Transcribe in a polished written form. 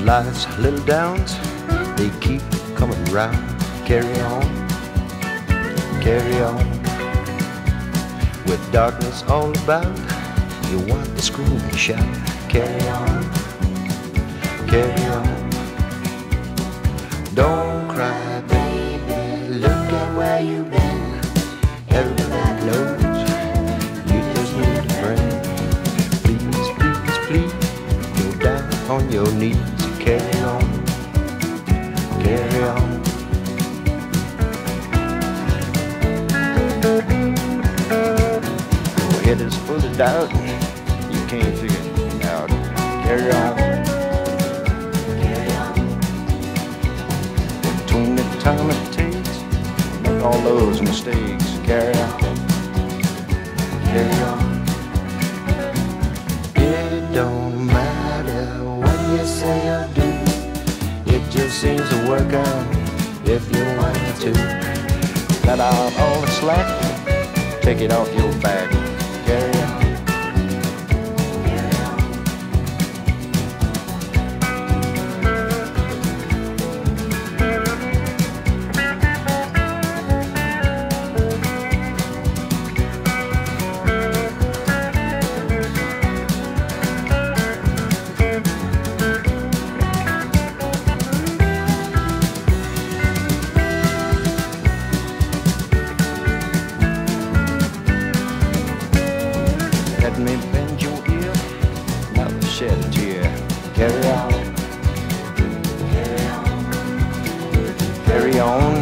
Life's little downs, they keep coming round. Carry on, carry on. With darkness all about, you want to scream and shout. Carry on, carry on. Don't cry, baby, look at where you've been. Everybody knows you just need a friend. Please, please, please, go down on your knees. Carry on, carry on. Your head is full of doubt, you can't figure it out. Carry on, carry on. Between the time it takes, make all those mistakes. Carry on, carry on. It don't matter what you say or do, it just seems to work out if you want it to. Cut out all the slack, take it off your back. Carry on. Let me bend your ear, now shed a tear. Carry on, carry on, carry on.